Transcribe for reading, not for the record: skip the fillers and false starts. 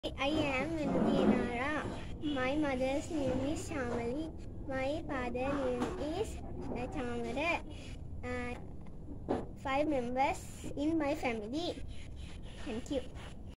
I am Menudi. My mother's name is Shamali. My father's name is Chamara. 5 members in my family. Thank you.